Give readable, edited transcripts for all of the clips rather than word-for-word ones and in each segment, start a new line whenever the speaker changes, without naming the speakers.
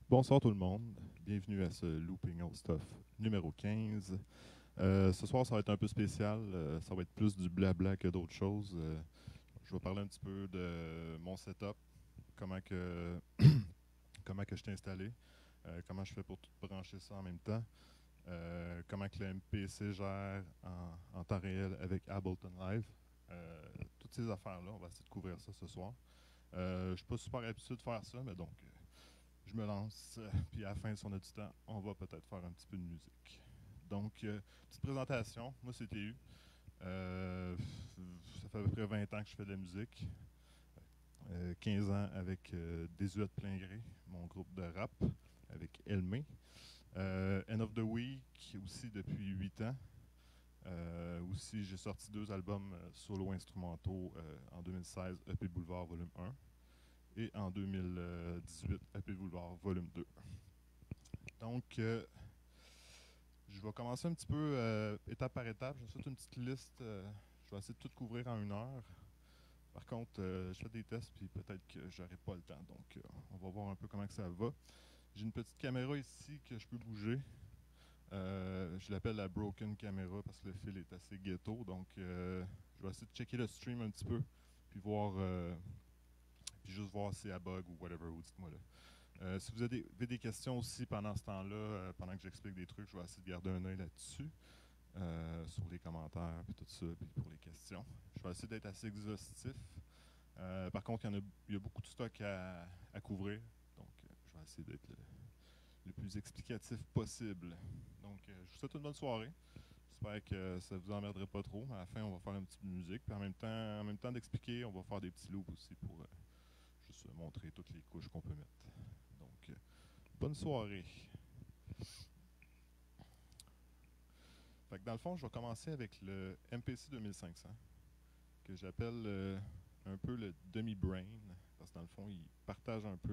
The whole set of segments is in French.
Bonsoir tout le monde, bienvenue à ce Looping Old Stuff numéro 15. Ce soir, ça va être un peu spécial, ça va être plus du blabla que d'autres choses. Je vais parler un petit peu de mon setup, comment que, comment que je t'ai installé, comment je fais pour tout brancher ça en même temps, comment que le MPC gère en temps réel avec Ableton Live. Toutes ces affaires-là, on va essayer de couvrir ça ce soir. Je ne suis pas super habitué de faire ça, mais donc je me lance. Puis à la fin, si on a du temps, on va peut-être faire un petit peu de musique. Donc, petite présentation. Moi, c'est TU. Ça fait à peu près 20 ans que je fais de la musique. 15 ans avec Désuète Plein Gré, mon groupe de rap, avec Elmé. End of the Week aussi depuis 8 ans. Aussi, j'ai sorti 2 albums solo instrumentaux en 2016, EP Boulevard Volume 1 et en 2018, EP Boulevard Volume 2. Donc, je vais commencer un petit peu étape par étape. Je vais faire une petite liste. Je vais essayer de tout couvrir en 1 heure. Par contre, je fais des tests, puis peut-être que j'aurai pas le temps. Donc, on va voir un peu comment que ça va. J'ai une petite caméra ici que je peux bouger. Je l'appelle la broken camera parce que le fil est assez ghetto. Donc, je vais essayer de checker le stream un petit peu, puis voir, puis juste voir si elle bug ou whatever. Vous dites-moi là. Si vous avez des questions aussi pendant ce temps-là, pendant que j'explique des trucs, je vais essayer de garder un œil là-dessus, sur les commentaires et tout ça, puis pour les questions. Je vais essayer d'être assez exhaustif. Par contre, il y a beaucoup de stock à couvrir, donc je vais essayer d'être le plus explicatif possible. Donc, je vous souhaite une bonne soirée. J'espère que ça ne vous emmerderait pas trop. À la fin, on va faire un petit peu de musique, puis en même temps d'expliquer, on va faire des petits loops aussi pour juste montrer toutes les couches qu'on peut mettre. Donc, bonne soirée. Fait que dans le fond, je vais commencer avec le MPC 2500, que j'appelle un peu le demi-brain, parce que dans le fond, il partage un peu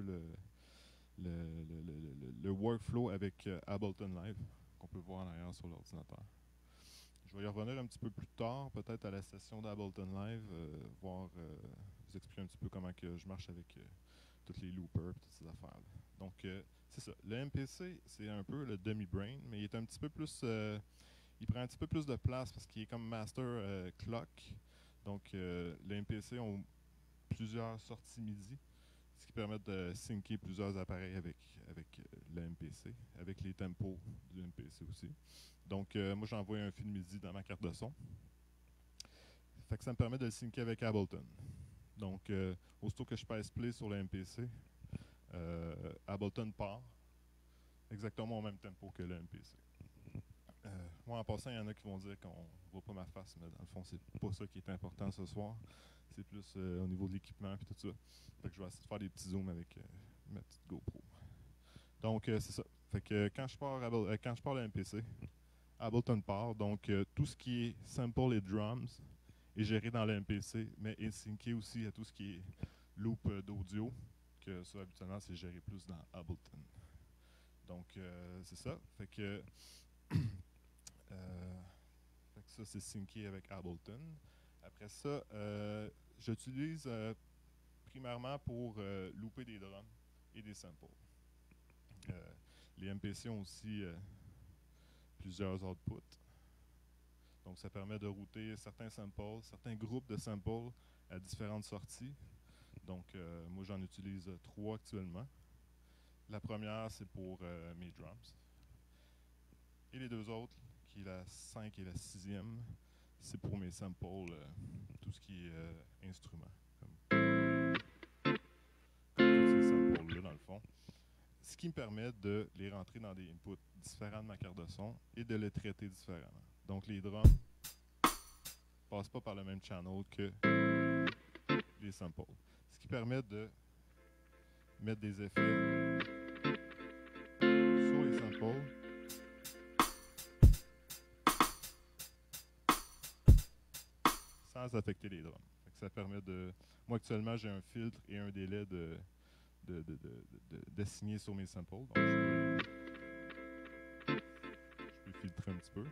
le workflow avec Ableton Live, qu'on peut voir en arrière sur l'ordinateur. Je vais y revenir un petit peu plus tard, peut-être à la session d'Ableton Live, voir, vous expliquer un petit peu comment que je marche avec tous les loopers et toutes ces affaires-là. Donc, c'est ça. Le MPC, c'est un peu le demi-brain, mais il est un petit peu plus il prend un petit peu plus de place parce qu'il est comme master clock. Donc, les MPC ont plusieurs sorties MIDI, ce qui permet de syncer plusieurs appareils avec le MPC, avec les tempos du MPC aussi. Donc, moi, j'envoie un fil MIDI dans ma carte de son. Fait que ça me permet de le syncer avec Ableton. Donc, aussitôt que je pèse play sur le MPC, Ableton part exactement au même tempo que le MPC. Moi, en passant, il y en a qui vont dire qu'on ne voit pas ma face, mais dans le fond, c'est pas ça qui est important ce soir. C'est plus au niveau de l'équipement et tout ça. Fait que je vais essayer de faire des petits zooms avec ma petite GoPro. Donc, c'est ça. Fait que quand je pars le MPC, Ableton part. Donc, tout ce qui est sample et drums est géré dans le MPC, mais est synché aussi à tout ce qui est loop d'audio, que ça, habituellement, c'est géré plus dans Ableton. Donc, c'est ça. Fait que ça, c'est synché avec Ableton. Après ça, j'utilise primairement pour looper des drums et des samples. Les MPC ont aussi plusieurs outputs. Donc, ça permet de router certains samples, certains groupes de samples à différentes sorties. Donc, moi, j'en utilise 3 actuellement. La première, c'est pour mes drums. Et les 2 autres, qui est la 5 et la 6e, c'est pour mes samples, tout ce qui est instrument. Comme tous ces samples-là, dans le fond. Ce qui me permet de les rentrer dans des inputs différents de ma carte de son et de les traiter différemment. Donc, les drums ne passent pas par le même channel que les samples. Ce qui permet de mettre des effets sur les samples sans affecter les drums. Ça permet de... Moi, actuellement, j'ai un filtre et un délai d'assigner sur mes samples. Donc, je peux filtrer un petit peu.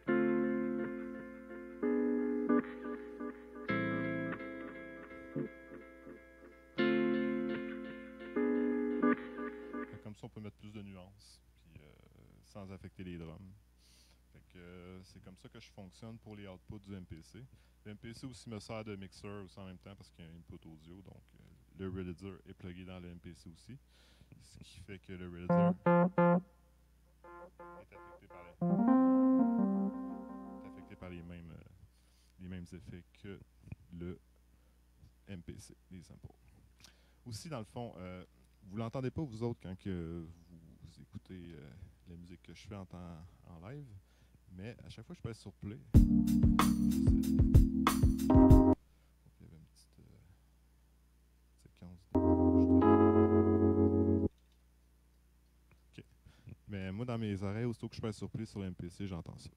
Comme ça, on peut mettre plus de nuances. sans affecter les drums. C'est comme ça que je fonctionne pour les outputs du MPC. Le MPC aussi me sert de mixeur aussi en même temps parce qu'il y a un input audio, donc le Realizer est plugué dans le MPC aussi, ce qui fait que le Realizer est affecté par les mêmes effets que le MPC, les samples. Aussi, dans le fond, vous ne l'entendez pas, vous autres, quand que vous écoutez la musique que je fais en live, mais à chaque fois que je passe sur Play, il y avait une petite séquence. OK. Mais moi, dans mes oreilles, aussitôt que je passe sur Play sur le MPC, j'entends ça.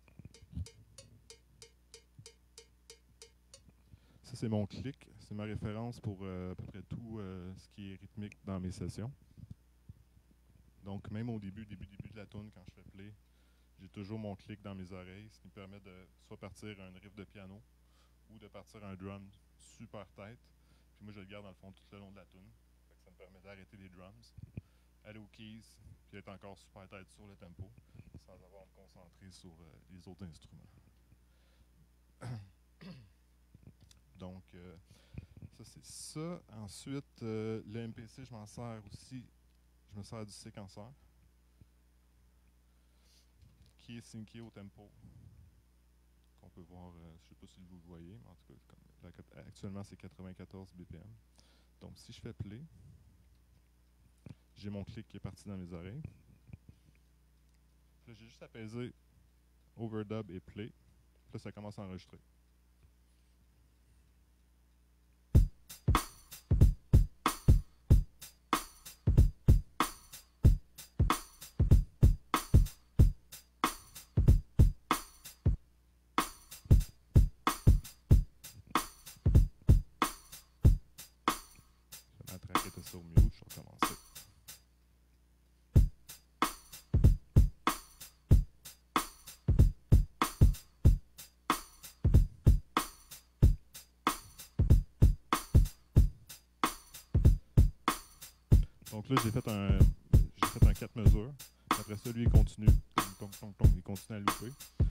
Ça, c'est mon clic. C'est ma référence pour à peu près tout ce qui est rythmique dans mes sessions. Donc, même au début de la tune, quand je fais play, j'ai toujours mon clic dans mes oreilles, ce qui me permet de soit partir un riff de piano ou de partir un drum super tête. Puis moi, je le garde dans le fond tout le long de la tune. Ça me permet d'arrêter les drums, aller aux keys, puis être encore super tête sur le tempo, sans avoir à me concentrer sur les autres instruments. Donc, ça, c'est ça. Ensuite, le MPC, je m'en sers aussi. Je me sers du séquenceur qui est syncé au tempo. Qu'on peut voir, je ne sais pas si vous le voyez, mais en tout cas, actuellement, c'est 94 BPM. Donc, si je fais play, j'ai mon clic qui est parti dans mes oreilles. Là, j'ai juste à peser overdub et play. Là, ça commence à enregistrer. La track était sur mute, je vais recommencer. Donc là, j'ai fait un 4 mesures. Après ça, lui, il continue. Il continue à louper.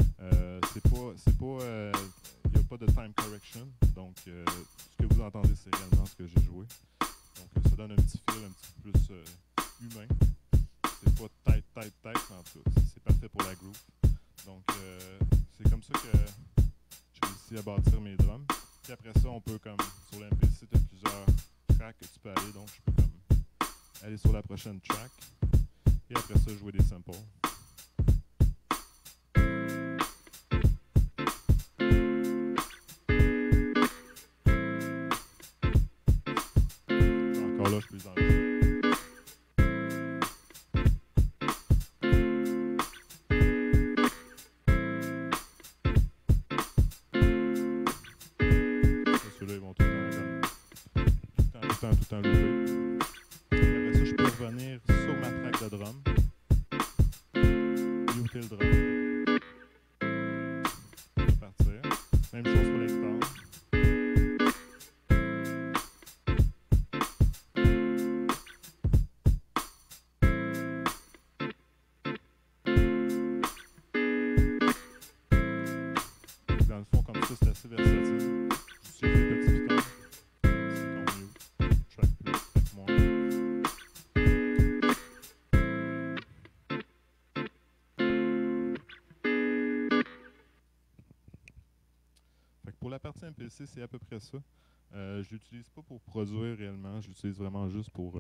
Il n'y a pas de time correction. Donc, ce que vous entendez, c'est réellement ce que j'ai joué. Donc, ça donne un petit feel un petit peu plus humain. C'est pas tight, mais en tout cas, c'est parfait pour la groove. Donc, c'est comme ça que j'ai réussi à bâtir mes drums. Puis après ça, on peut, comme sur l'MPC, tu as plusieurs tracks que tu peux aller. Donc, je peux comme aller sur la prochaine track. Et après ça, jouer des samples. Encore là, je peux les enregistrer. Ceux-là, ils vont tout le temps louper. Après ça, je peux revenir sur ma track de drum. Muter le drum. Partir. Même chose pour les guitares. Dans le fond, comme ça, c'est assez versatile. Sur les petits pitons. C'est qu'on mute. Track plus, track moins. Fait que pour la partie MPC, c'est à peu près ça. Je l'utilise pas pour produire réellement, je l'utilise vraiment juste pour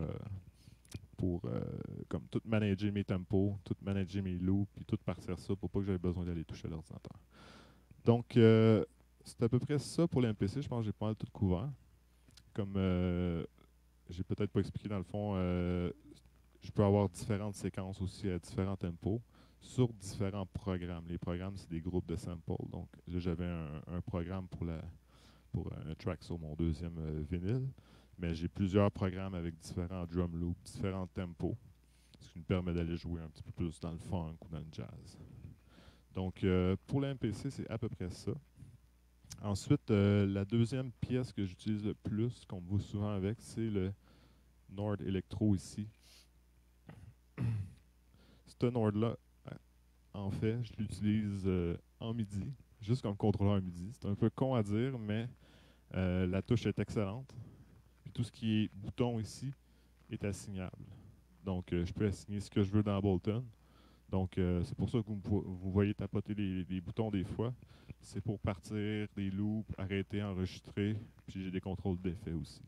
comme tout manager mes tempos, tout manager mes loops, puis tout partir ça pour pas que j'aie besoin d'aller toucher l'ordinateur. Donc, c'est à peu près ça pour l'MPC. Je pense que j'ai pas mal tout couvert. Comme j'ai peut-être pas expliqué dans le fond, je peux avoir différentes séquences aussi à différents tempos sur différents programmes. Les programmes, c'est des groupes de samples. Donc, là, j'avais un programme pour un track sur mon deuxième vinyle. Mais j'ai plusieurs programmes avec différents drum loops, différents tempos, ce qui me permet d'aller jouer un petit peu plus dans le funk ou dans le jazz. Donc, pour l'MPC, c'est à peu près ça. Ensuite, la deuxième pièce que j'utilise le plus, qu'on me voit souvent avec, c'est le Nord Electro ici. Ce Nord-là, en fait, je l'utilise en MIDI, juste comme contrôleur MIDI. C'est un peu con à dire, mais la touche est excellente. Puis tout ce qui est bouton ici est assignable. Donc, je peux assigner ce que je veux dans Ableton. Donc, c'est pour ça que vous voyez tapoter les boutons des fois. C'est pour partir des loops, arrêter, enregistrer. Puis j'ai des contrôles d'effet aussi.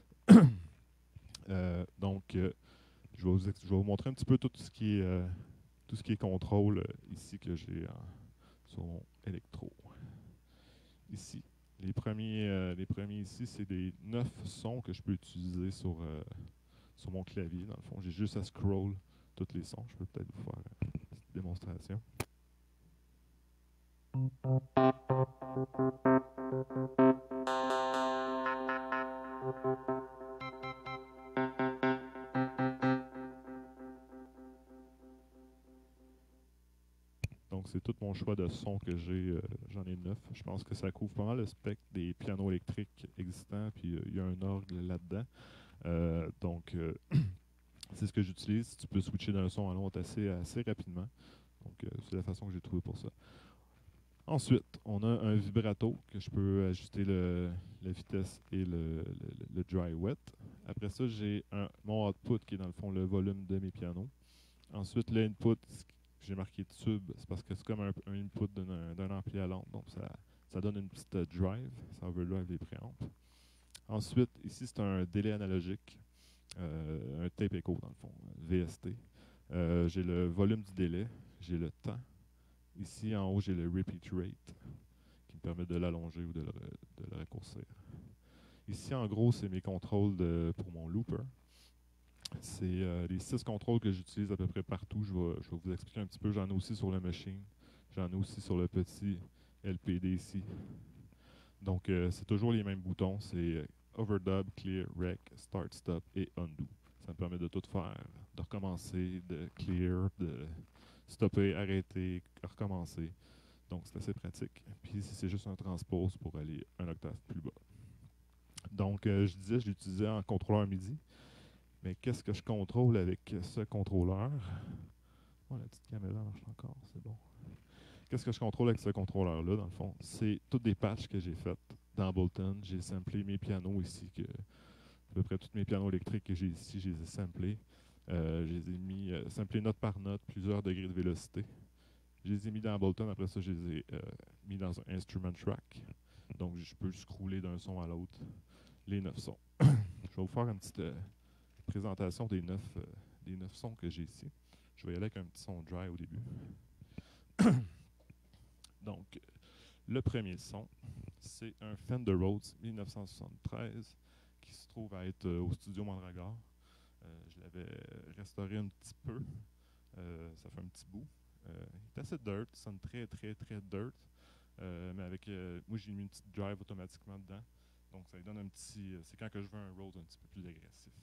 Donc, je vais vous montrer un petit peu tout ce qui est contrôle ici que j'ai sur mon électro. Ici. Les premiers ici, c'est des 9 sons que je peux utiliser sur mon clavier. Dans le fond, j'ai juste à scroll tous les sons. Je peux peut-être vous faire une petite démonstration. Donc, c'est tout mon choix de sons que j'ai. J'en ai 9. Je pense que ça couvre pas mal le spectre des pianos électriques existants. Puis, il y a un orgue là-dedans. Donc, c'est ce que j'utilise. Tu peux switcher d'un son à l'autre assez rapidement. Donc, c'est la façon que j'ai trouvé pour ça. Ensuite, on a un vibrato que je peux ajuster la vitesse et le dry wet. Après ça, j'ai mon output qui est dans le fond le volume de mes pianos. Ensuite, le input, j'ai marqué tube, c'est parce que c'est comme un input d'un ampli à lampe. Donc, ça donne une petite drive. Ça overdrive les préamps. Ensuite, ici, c'est un délai analogique, un tape echo dans le fond, VST. J'ai le volume du délai, j'ai le temps. Ici, en haut, j'ai le repeat rate, qui me permet de l'allonger ou de le raccourcir. Ici, en gros, c'est mes contrôles pour mon looper. C'est les 6 contrôles que j'utilise à peu près partout. Je vais vous expliquer un petit peu. J'en ai aussi sur le machine. J'en ai aussi sur le petit LPD ici. Donc, c'est toujours les mêmes boutons. C'est overdub, clear, rec, start, stop et undo. Ça me permet de tout faire, de recommencer, de clear, de stopper, arrêter, recommencer. Donc, c'est assez pratique. Puis ici, c'est juste un transpose pour aller un octave plus bas. Donc, je disais, je l'utilisais en contrôleur MIDI. Mais qu'est-ce que je contrôle avec ce contrôleur? Oh, la petite caméra marche encore, c'est bon. Qu'est-ce que je contrôle avec ce contrôleur-là, dans le fond? C'est toutes des patchs que j'ai faites dans Ableton. J'ai samplé mes pianos ici, à peu près tous mes pianos électriques que j'ai ici, je les ai samplés. Je les ai mis, samplés note par note, plusieurs degrés de vélocité. Je les ai mis dans Ableton, après ça, je les ai mis dans un instrument track. Donc, je peux scroller d'un son à l'autre les 9 sons. Je vais vous faire une petite présentation des 9 sons que j'ai ici. Je vais y aller avec un petit son dry au début. Donc, le premier son, c'est un Fender Rhodes 1973 qui se trouve à être au studio Mandragore. Je l'avais restauré un petit peu. Ça fait un petit bout. Il est assez dirt, il sonne très dirt. Mais avec moi j'ai mis une petite drive automatiquement dedans. Donc ça lui donne un petit. C'est quand que je veux un Rhodes un petit peu plus agressif.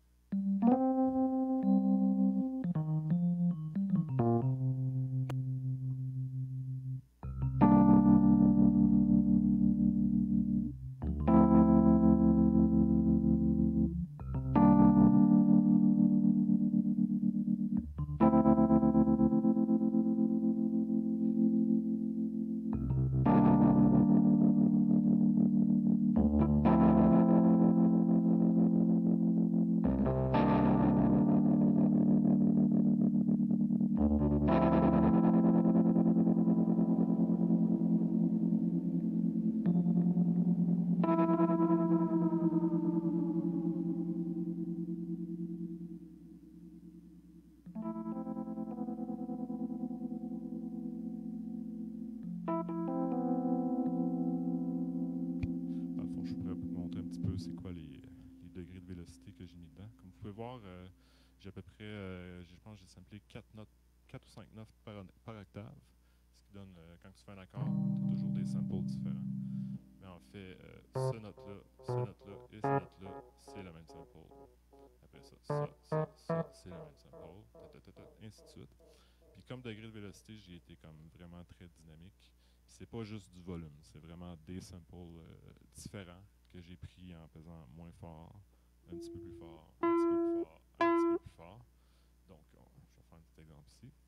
Dans le fond, je pourrais vous montrer un petit peu c'est quoi les degrés de vélocité que j'ai mis dedans. Comme vous pouvez voir, j'ai à peu près, je pense que j'ai samplé 4 notes, 4 ou 5 notes par octave. Ce qui donne, quand tu fais un accord, tu as toujours des samples différents. Mais en fait, ce note-là et ce note-là, c'est la même sample. Après ça, c'est la même sample. Ainsi de suite. Puis comme degré de vélocité, j'ai été comme vraiment très dynamique. C'est pas juste du volume, c'est vraiment des samples différents que j'ai pris en pesant moins fort, un petit peu plus fort, un petit peu plus fort, un petit peu plus fort. Donc, je vais faire un petit exemple ici.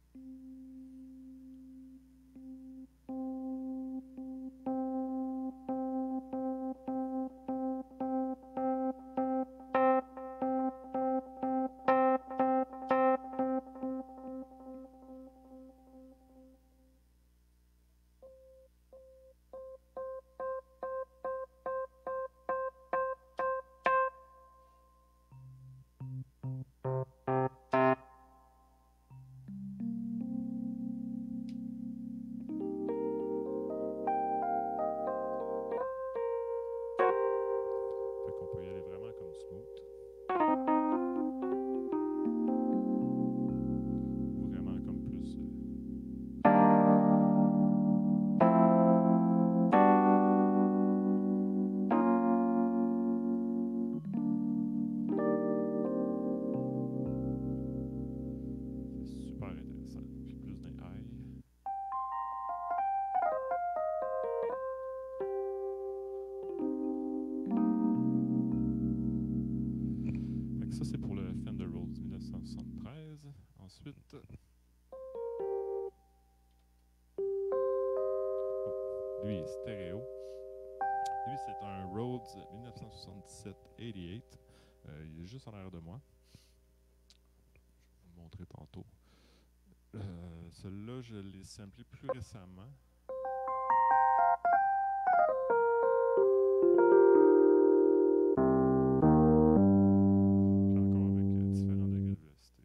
Fait qu'on peut y aller vraiment comme smooth. Ou vraiment comme plus. C'est super intéressant. Puis plus d'un high. Fait que ça, c'est pour le Fender Rhodes 1973. Ensuite, lui est stéréo. Lui, c'est un Rhodes 1977-88. Il est juste en arrière de moi. Je vais vous le montrer tantôt. Celui-là, je l'ai samplé plus récemment. Puis encore avec différents degrés de vélocité.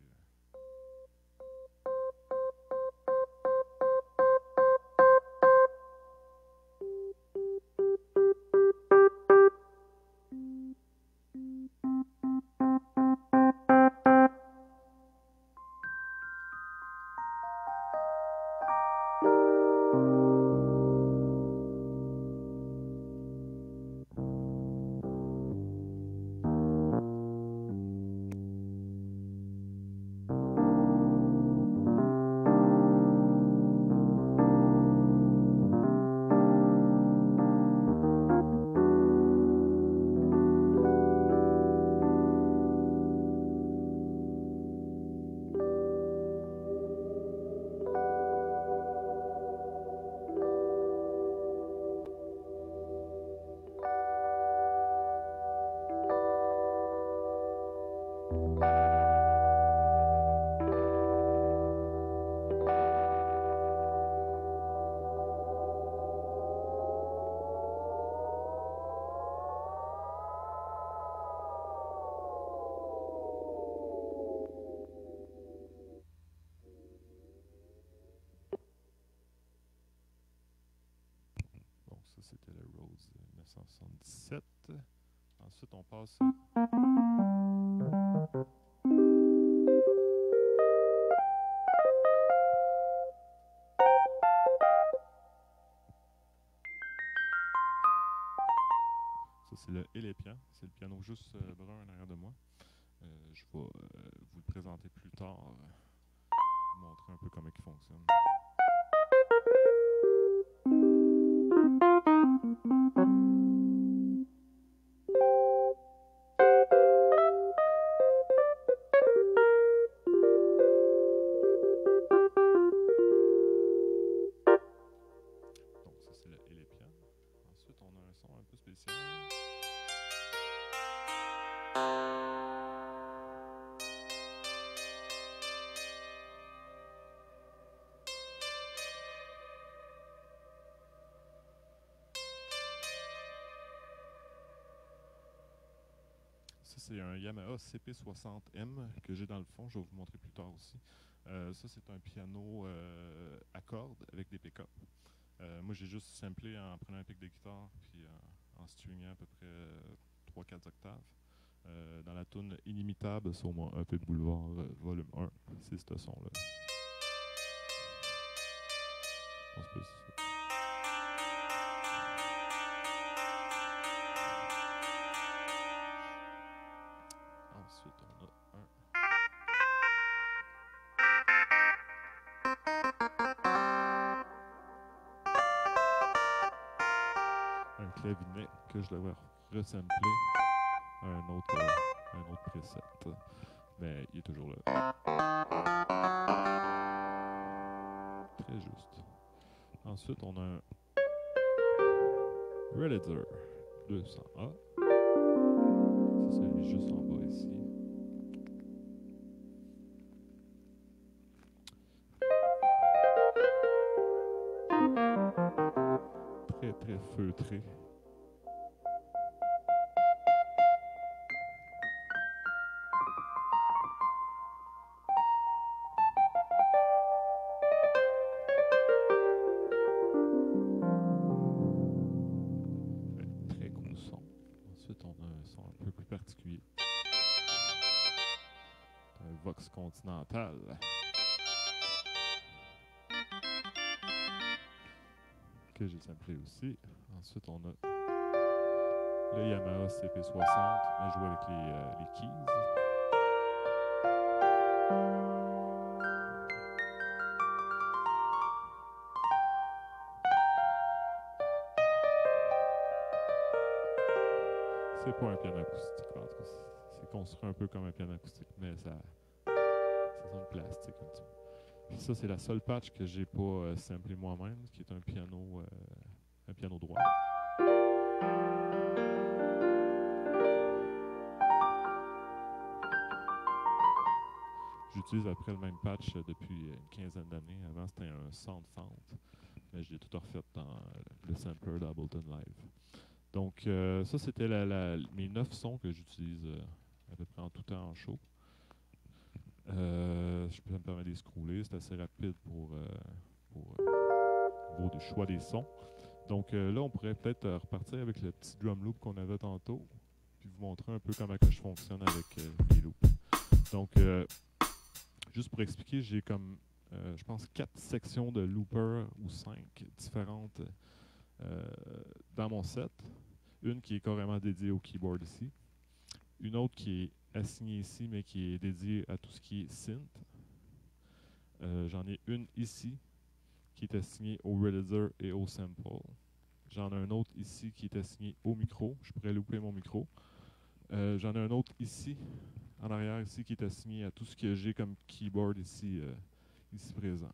Donc ça, c'était le Rhodes 1977. Ensuite, on passe... Ça, c'est le Elepian. C'est le piano juste brun en arrière de moi. Je vais vous le présenter plus tard. Vous montrer un peu comment il fonctionne. Donc ça, c'est le Elepian. Ensuite, on a un son un peu spécial. Ça, c'est un Yamaha CP60M que j'ai dans le fond. Je vais vous montrer plus tard aussi. Ça, c'est un piano à cordes avec des pick-up. Moi, j'ai juste samplé en prenant un pic de guitare puis en stringant à peu près 3-4 octaves. Dans la tune Inimitable, sur mon EP Boulevard volume 1, c'est ce son-là. On se peut... Ensuite, on a un clavinet que je devrais resampler à un autre preset. Mais il est toujours là.
Très juste. Ensuite, on a un Realizer 200A. C'est celui juste en bas ici. Très très feutré. Très gros son. Ensuite, on a un son un peu plus particulier. Un Vox Continental. Que j'ai samplé aussi. Ensuite, on a le Yamaha CP60, mais joué avec les keys. C'est pas un piano acoustique, en tout cas. C'est construit un peu comme un piano acoustique, mais ça sonne plastique un petit peu. Puis ça, c'est la seule patch que j'ai pas samplé moi-même, qui est un piano droit. J'utilise après le même patch depuis une quinzaine d'années. Avant, c'était un Soundfount, mais je l'ai tout refait dans le sampler d'Ableton Live. Donc, ça, c'était mes 9 sons que j'utilise à peu près en tout temps en show. Je peux me permettre de les scroller, c'est assez rapide pour des choix des sons. Donc là, on pourrait peut-être repartir avec le petit drum loop qu'on avait tantôt, puis vous montrer un peu comment que je fonctionne avec les loops. Donc, juste pour expliquer, j'ai comme, je pense, 4 sections de looper ou 5 différentes dans mon set. Une qui est carrément dédiée au keyboard ici. Une autre qui est assignée ici, mais qui est dédiée à tout ce qui est synth. J'en ai une ici qui est assignée au realizer et au sample. J'en ai un autre ici qui est assigné au micro. Je pourrais louper mon micro. J'en ai un autre ici, en arrière ici, qui est assigné à tout ce que j'ai comme keyboard ici, ici présent.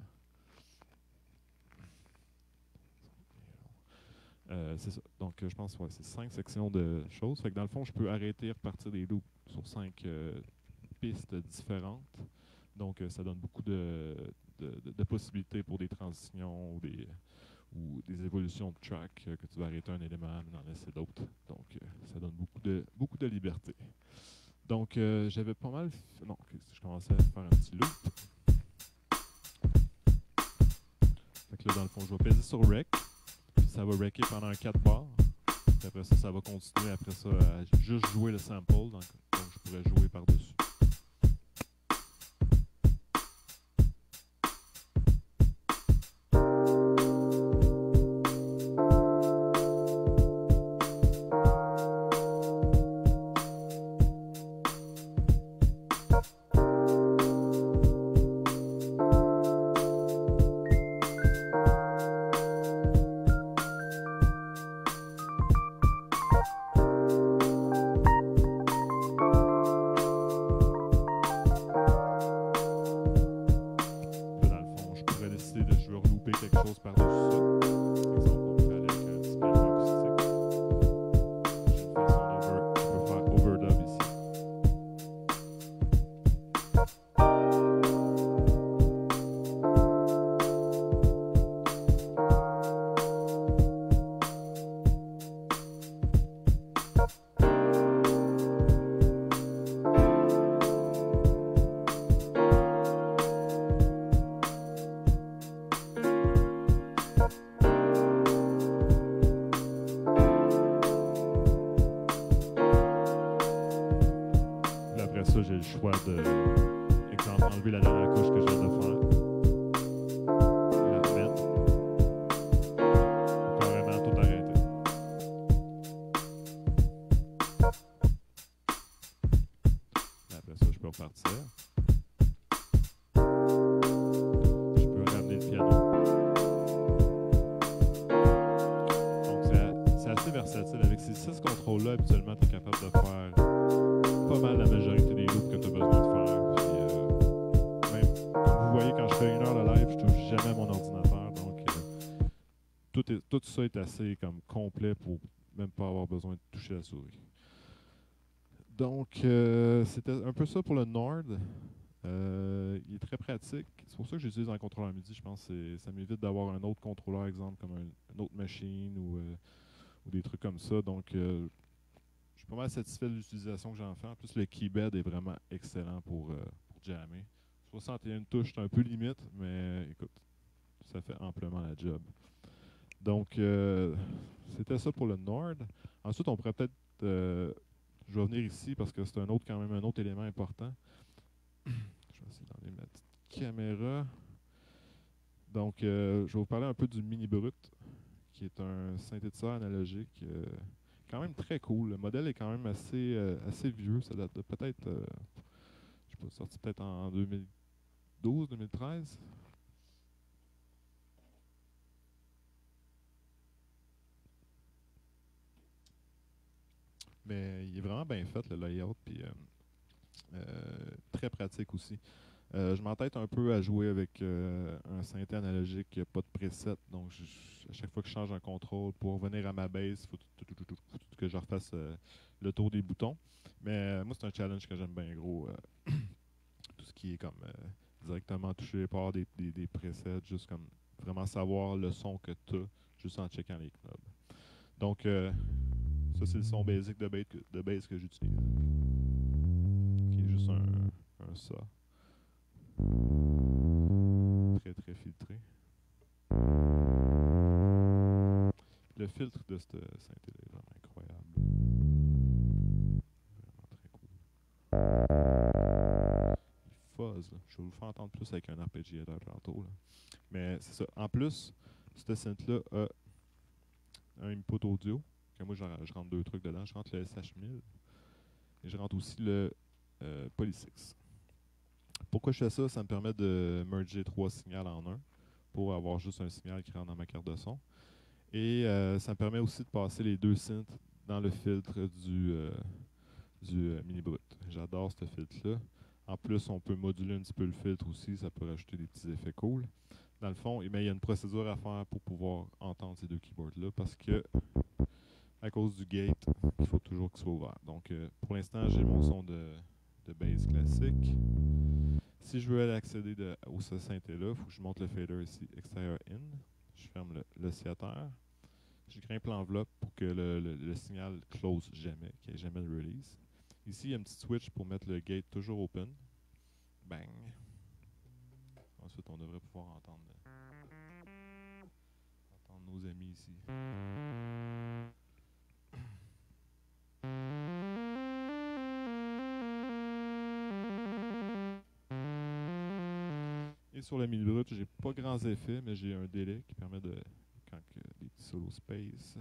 C'est ça. Donc, je pense que c'est 5 sections de choses. Fait que dans le fond, je peux arrêter et repartir des loops sur 5 pistes différentes. Donc, ça donne beaucoup de possibilités pour des transitions ou des évolutions de track, que tu vas arrêter un élément, mais en laisser d'autres. Donc, ça donne beaucoup de liberté. Donc, j'avais pas mal... Non, je commençais à faire un petit loop. Fait que là, dans le fond, je vais peser sur Rec. Ça va wrecker pendant 4 bars. Puis après ça, ça va continuer après ça à juste jouer le sample. Donc je pourrais jouer par-dessus. Quelque chose par-dessus ça. Par exemple, on peut aller avec un petit piano acoustique. J'ai une façon je peux faire overdub ici. Ça, j'ai le choix de, exemple, enlever la dernière couche que je viens de faire, la remettre, ou carrément tout arrêter. Et après ça, je peux repartir. Je peux ramener le piano. Donc, c'est assez versatile. Avec ces 6 contrôles-là, habituellement, tu es capable de faire pas mal la majorité des loops que tu as besoin de faire. Puis, même, comme vous voyez, quand je fais 1 heure de live, je touche jamais à mon ordinateur. tout ça est assez comme complet pour même pas avoir besoin de toucher la souris. Donc, c'était un peu ça pour le Nord. Il est très pratique. C'est pour ça que j'utilise un contrôleur MIDI. Je pense que ça m'évite d'avoir un autre contrôleur, exemple, comme une autre machine ou des trucs comme ça. Donc, je suis pas mal satisfait de l'utilisation que j'en fais. En plus, le keybed est vraiment excellent pour jammer. 61 touches, c'est un peu limite, mais écoute, ça fait amplement la job. Donc, c'était ça pour le Nord. Ensuite, on pourrait peut-être... je vais venir ici parce que c'est quand même un autre élément important. Je vais essayer d'enlever ma petite caméra. Donc, je vais vous parler un peu du Mini Brut, qui est un synthétiseur analogique quand même très cool. Le modèle est quand même assez vieux. Ça date de peut-être, je sais pas, sorti peut-être en 2012, 2013. Mais il est vraiment bien fait, le layout, puis très pratique aussi. Je m'entête un peu à jouer avec un synthé analogique qui n'a pas de preset. Donc, à chaque fois que je change un contrôle, pour revenir à ma base, il faut que je refasse le tour des boutons. Mais moi, c'est un challenge que j'aime bien gros. Tout ce qui est comme directement toucher par des presets, juste comme vraiment savoir le son que tu as, juste en checkant les knobs. Donc, ça, c'est le son basic de base que j'utilise. Qui est juste un ça. Très très filtré. Le filtre de ce synthé est vraiment incroyable. Vraiment très cool. Il fuzz, là. Je vais vous faire entendre plus avec un arpégiateur tantôt. Là. Mais c'est ça. En plus, ce synth-là a un input audio. Que moi, je rentre deux trucs dedans. Je rentre le SH1000 et je rentre aussi le Polysix. Pourquoi je fais ça? Ça me permet de merger 3 signaux en un pour avoir juste un signal qui rentre dans ma carte de son. Et ça me permet aussi de passer les deux synths dans le filtre du Mini Brut. J'adore ce filtre-là. En plus, on peut moduler un petit peu le filtre aussi. Ça peut rajouter des petits effets cool. Dans le fond, il y a une procédure à faire pour pouvoir entendre ces deux keyboards-là parce que, à cause du gate, il faut toujours qu'il soit ouvert. Donc, pour l'instant, j'ai mon son de bass classique. Si je veux aller accéder au synthé-là, il faut que je monte le fader ici, extérieur in. Je ferme l'oscillateur. Je grimpe l'enveloppe pour que le signal close jamais, qu'il n'y ait jamais de release. Ici, il y a un petit switch pour mettre le gate toujours open. Bang. Ensuite, on devrait pouvoir entendre nos amis ici. Et sur la Mini Brut, j'ai pas grands effets, mais j'ai un délai qui permet de quand des petits solos space.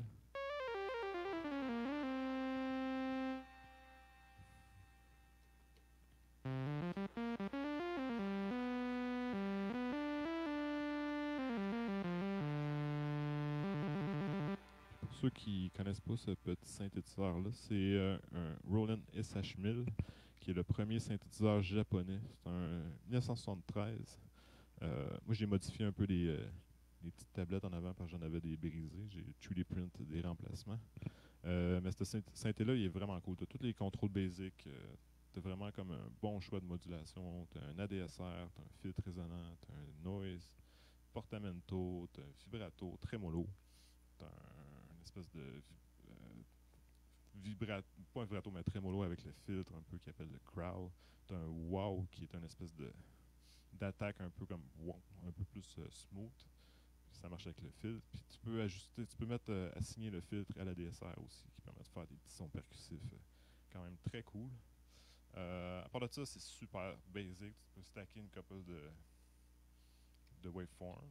Pour ceux qui ne connaissent pas ce petit synthétiseur-là, c'est un Roland SH1000, qui est le premier synthétiseur japonais. C'est un 1973. Moi, j'ai modifié un peu les petites tablettes en avant parce que j'en avais des brisées. J'ai 3D print des remplacements. Mais ce synthé-là, il est vraiment cool. Tu as tous les contrôles basiques. Tu as vraiment comme un bon choix de modulation. Tu as un ADSR, tu as un filtre résonant, tu as un noise, portamento, tu as un vibrato, tremolo. Tu as une espèce de vibrato, pas un vibrato, mais un tremolo avec le filtre un peu qui appelle le crowd. Tu as un wow qui est une espèce d'attaque un peu comme wow, un peu plus smooth. Ça marche avec le filtre. Puis tu peux ajuster, tu peux mettre assigner le filtre à la DSR aussi, qui permet de faire des petits sons percussifs quand même très cool. À part de ça, c'est super basic. Tu peux stacker une couple de waveforms.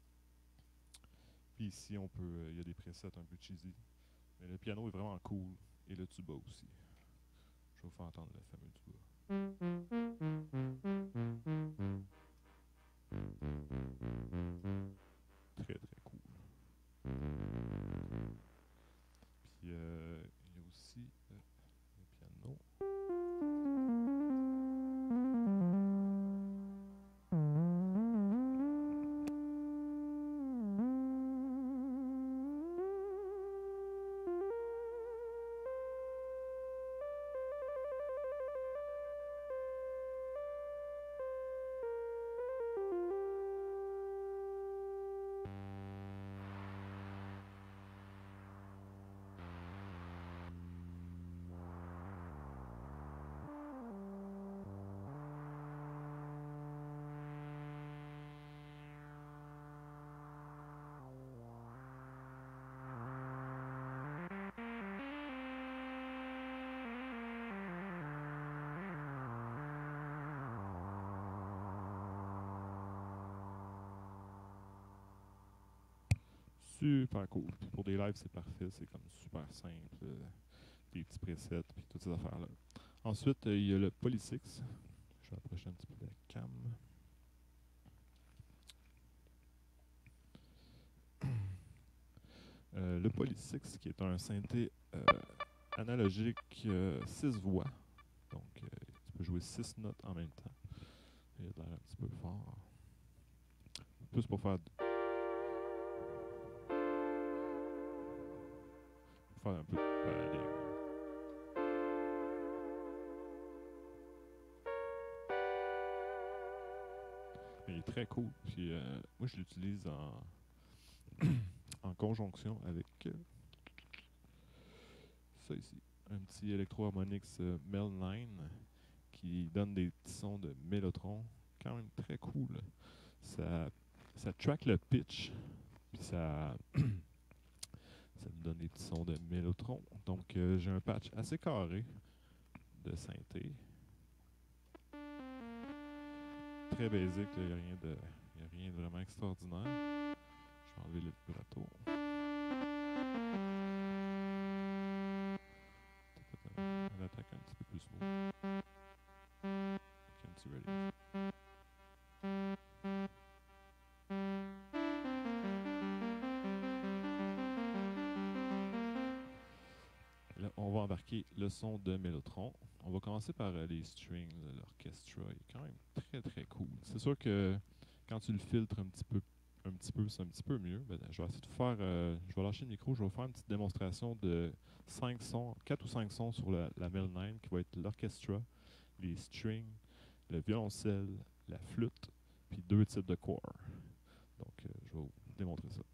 Puis ici, il y a des presets un peu cheesy. Mais le piano est vraiment cool. Et le tuba aussi. Je vais vous faire entendre le fameux tuba. Très très cool. Puis il y a aussi le piano. super cool. Puis pour des lives, c'est parfait. C'est comme super simple. Des petits presets, puis toutes ces affaires-là. Ensuite, il y a le Polysix. Je vais approcher un petit peu la cam. Le Polysix, qui est un synthé analogique 6 voix. Donc, tu peux jouer 6 notes en même temps. Il a l'air un petit peu fort. Plus pour faire un peu de padding. Il est très cool. Puis, moi, je l'utilise en conjonction avec ça ici. Un petit Electro-Harmonix Mel 9 qui donne des petits sons de mélotron. Quand même très cool. Ça track le pitch. Puis ça me donne des petits sons de mélotron. Donc, j'ai un patch assez carré de synthé. Très basique, il n'y a rien de vraiment extraordinaire. Je vais enlever le vibrato. On attaque un petit peu plus smooth. Avec un petit relief. Là, on va embarquer le son de mélotron. On va commencer par les strings, l'orchestra. Il est quand même très très cool. C'est sûr que quand tu le filtres un petit peu, c'est un petit peu mieux. Ben, je vais essayer de faire. Je vais lâcher le micro. Je vais faire une petite démonstration de 5 sons, 4 ou 5 sons sur la Mel 9 qui va être l'orchestra, les strings, le violoncelle, la flûte, puis 2 types de corps. Donc, je vais vous démontrer ça.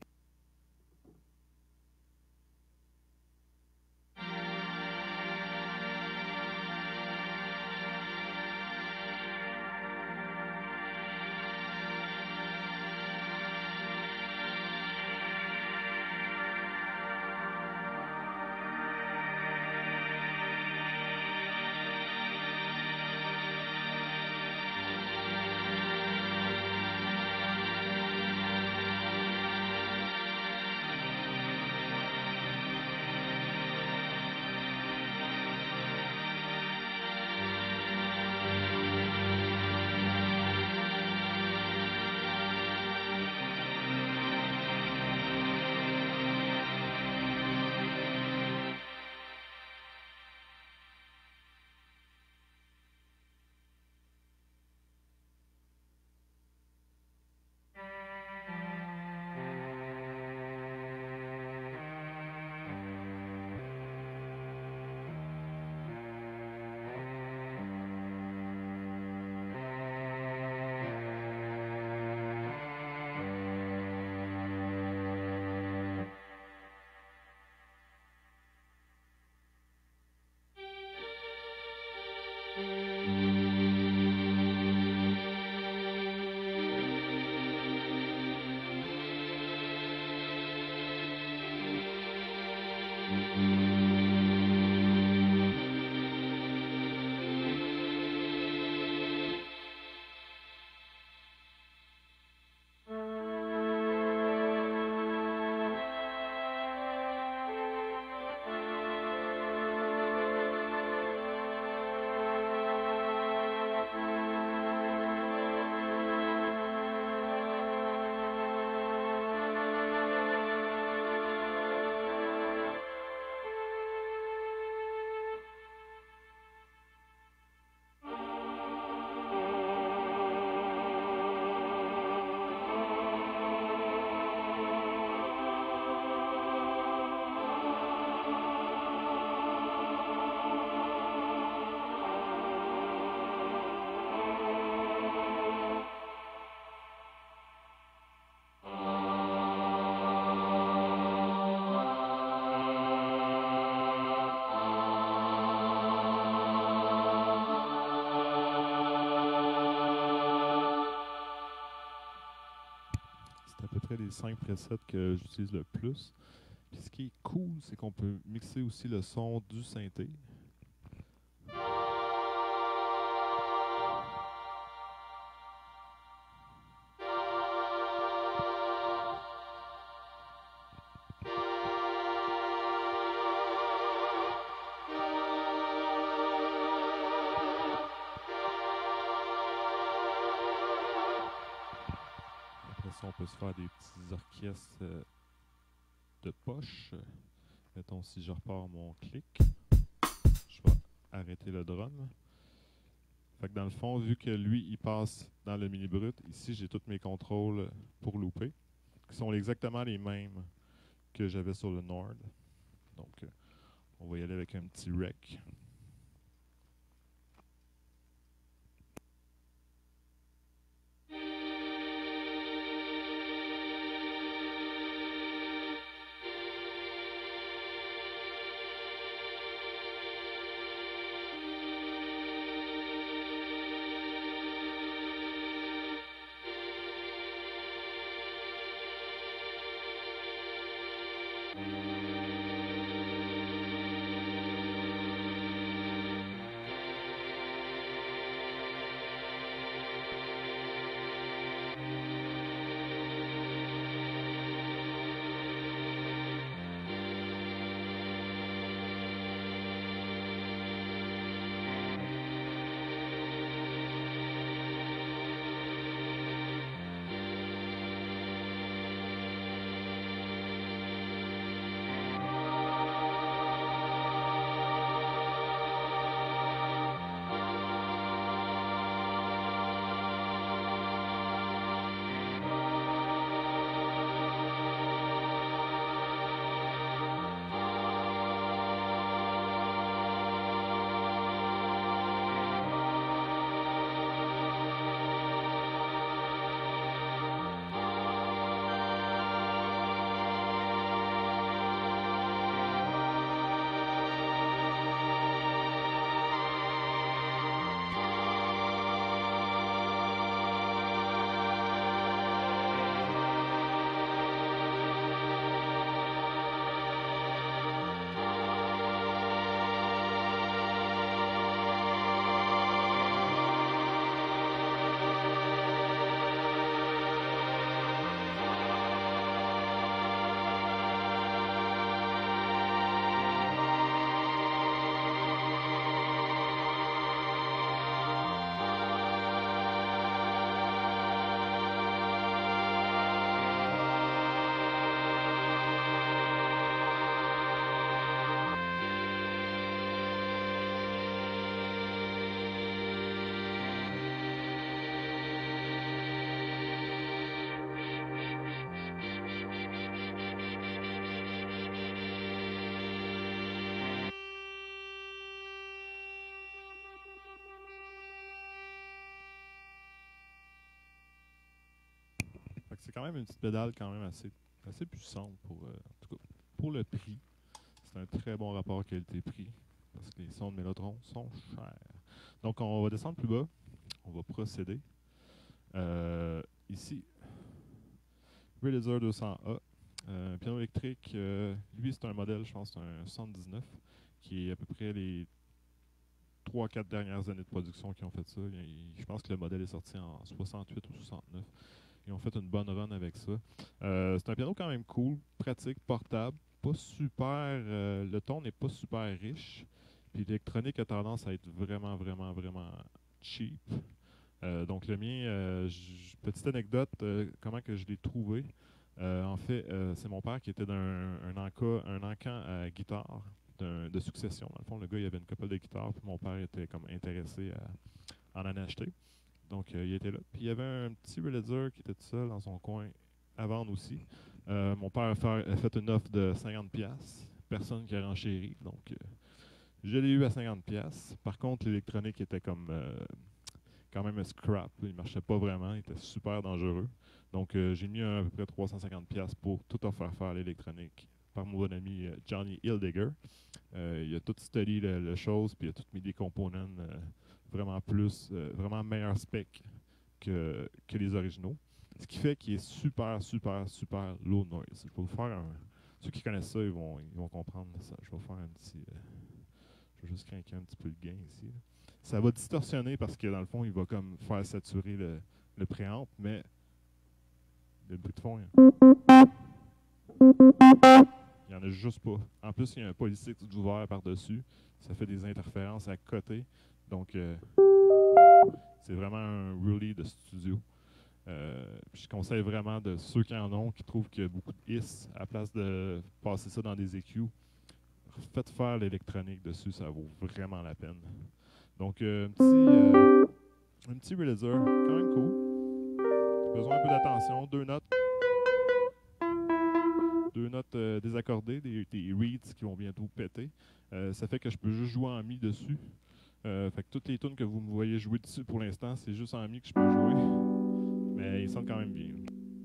C'est à peu près les 5 presets que j'utilise le plus. Puis ce qui est cool, c'est qu'on peut mixer aussi le son du synthé. ça, on peut se faire des petits orchestres de poche. Mettons, si je repars mon clic, je vais arrêter le drum. Fait que dans le fond, vu que lui, il passe dans le mini brut, ici, j'ai tous mes contrôles pour looper, qui sont exactement les mêmes que j'avais sur le Nord. Donc, on va y aller avec un petit rec. C'est quand même une petite pédale quand même assez puissante pour, en tout cas, pour le prix. C'est un très bon rapport qualité-prix parce que les sons de Mellotron sont chers. Donc on va descendre plus bas. On va procéder. Ici, Realizer 200A. Piano électrique, lui c'est un modèle, je pense, c'est un 79 qui est à peu près les 3-4 dernières années de production qui ont fait ça. Je pense que le modèle est sorti en 68 ou 69. Ils ont fait une bonne run avec ça. C'est un piano quand même cool, pratique, portable, pas super. Le ton n'est pas super riche. Puis l'électronique a tendance à être vraiment, vraiment, vraiment cheap. Donc le mien, petite anecdote, comment que je l'ai trouvé. En fait, c'est mon père qui était d'un un encan à guitare de succession. Dans le fond, le gars, il avait une couple de guitares, puis mon père était comme intéressé à en acheter. Donc, il était là. Puis, il y avait un petit Realizer qui était tout seul dans son coin à vendre aussi. Mon père a fait une offre de 50$. Personne qui a renchéri. Donc, je l'ai eu à 50$. Par contre, l'électronique était comme quand même un scrap. Il ne marchait pas vraiment. Il était super dangereux. Donc, j'ai mis à peu près 350$ pour tout faire l'électronique par mon bon ami Johnny Hildiger. Il a tout study le chose, puis il a tout mis des components vraiment vraiment meilleur spec que les originaux. Ce qui fait qu'il est super, super, super low noise. Il faut faire ceux qui connaissent ça, ils vont comprendre ça. Je vais faire un petit. Je vais juste craquer un petit peu le gain ici. Là. Ça va distorsionner parce que dans le fond, il va comme faire saturer le préamp, mais le bruit de fond, il n'y en a juste pas. En plus, il y a un polysix ouvert par-dessus. Ça fait des interférences à côté. Donc, c'est vraiment un Rooley de studio. Je conseille vraiment de ceux qui en ont, qui trouvent qu'il y a beaucoup de hiss, à la place de passer ça dans des EQ, faites faire l'électronique dessus, ça vaut vraiment la peine. Donc, un petit realizer, quand même cool. Besoin un peu d'attention, deux notes désaccordées, des reeds qui vont bientôt péter. Ça fait que je peux juste jouer en mi dessus. Fait que toutes les tunes que vous me voyez jouer dessus pour l'instant, c'est juste en mi que je peux jouer. Mais ils sonne quand même bien.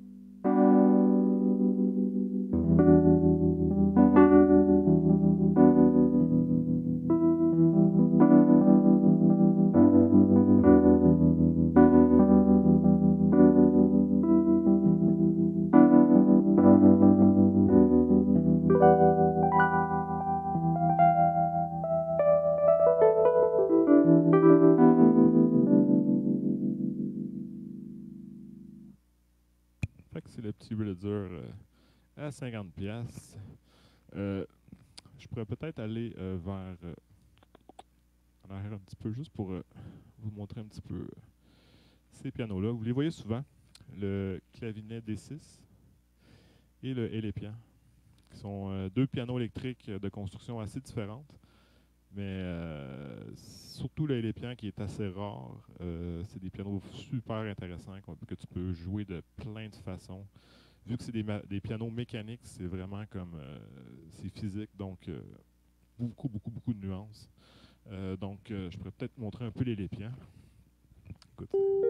Fait que c'est le petit realizer à 50$. Je pourrais peut-être aller vers en arrière un petit peu, juste pour vous montrer un petit peu ces pianos-là. Vous les voyez souvent, le clavinet D6 et le Elepian, qui sont deux pianos électriques de construction assez différentes. Mais surtout le Elepian qui est assez rare, c'est des pianos super intéressants que tu peux jouer de plein de façons. Vu que c'est des pianos mécaniques, c'est vraiment comme c'est physique, donc beaucoup de nuances. Donc je pourrais peut-être montrer un peu les Elepian. Écoute.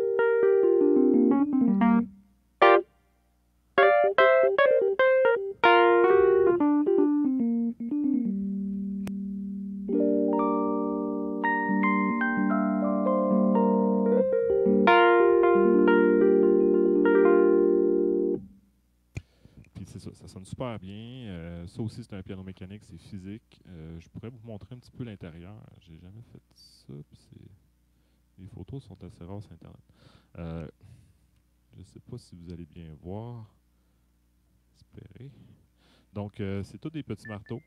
Ça sonne super bien. Ça aussi, c'est un piano mécanique, c'est physique. Je pourrais vous montrer un petit peu l'intérieur. J'ai jamais fait ça. Les photos sont assez rares sur Internet. Je ne sais pas si vous allez bien voir. Espérez. Donc, c'est tous des petits marteaux.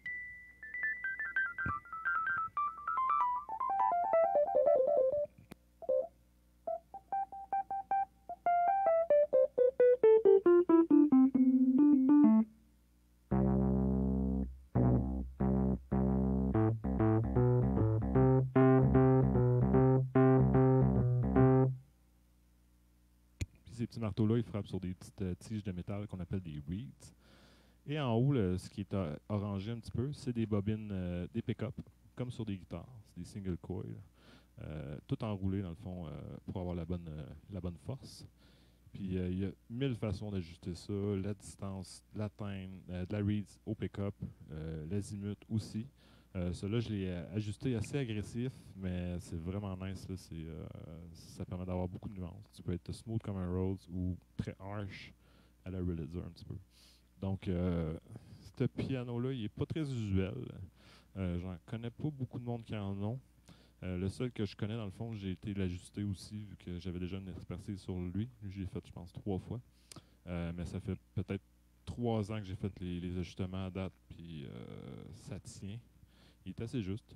Ces petits marteaux-là, ils frappent sur des petites tiges de métal qu'on appelle des reeds. Et en haut, ce qui est orangé un petit peu, c'est des bobines, des pick-up, comme sur des guitares. C'est des single coil, tout enroulé dans le fond pour avoir la bonne force. Puis il y a 1000 façons d'ajuster ça, la distance, l'atteinte, de la reeds au pick-up, l'azimut aussi. Celui-là, je l'ai ajusté assez agressif, mais c'est vraiment nice. Là, ça permet d'avoir beaucoup de nuances. Tu peux être smooth comme un Rhodes ou très harsh à la Realizer un petit peu. Donc, ce piano-là, il n'est pas très usuel. J'en connais pas beaucoup de monde qui en ont. Le seul que je connais, dans le fond, j'ai été l'ajuster aussi, vu que j'avais déjà une expertise sur lui. Lui, j'ai fait, je pense, 3 fois. Mais ça fait peut-être 3 ans que j'ai fait les ajustements à date, puis ça tient. Il est assez juste.